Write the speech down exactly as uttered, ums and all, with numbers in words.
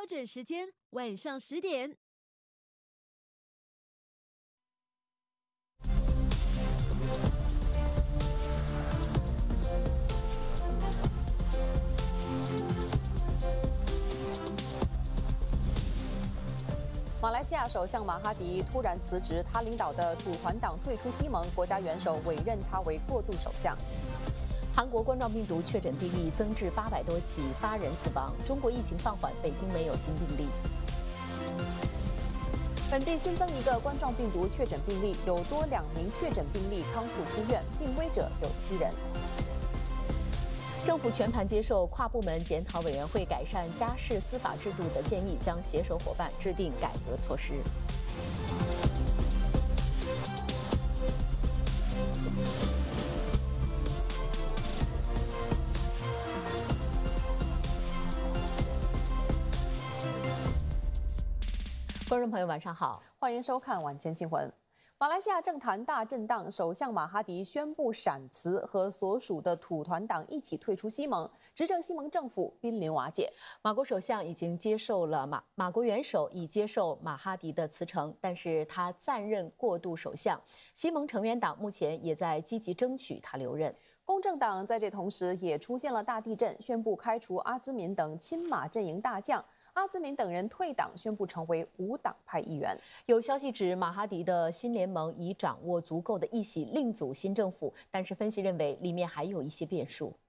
准时间晚上十点。 马来西亚首相马哈迪突然辞职，他领导的土团党退出西盟，国家元首委任他为过渡首相。 韩国冠状病毒确诊病例增至八百多起，八人死亡。中国疫情放缓，北京没有新病例。 本地新增一个冠状病毒确诊病例，有多两名确诊病例康复出院，病危者有七人。 政府全盘接受跨部门检讨委员会改善家事司法制度的建议，将携手伙伴制定改革措施。观众朋友，晚上好， 欢迎收看晚间新闻。马来西亚政坛大震荡，首相马哈迪宣布闪辞，和所属的土团党一起退出西盟，执政西盟政府濒临瓦解。 马国首相已经接受了马马国元首已接受马哈迪的辞呈，但是他暂任过渡首相。西盟成员党目前也在积极争取他留任。 公正党在这同时也出现了大地震，宣布开除阿兹敏等亲马阵营大将。阿兹敏等人退党，宣布成为无党派议员。 有消息指，马哈迪的新联盟已掌握足够的一席，另组新政府，但是分析认为里面还有一些变数。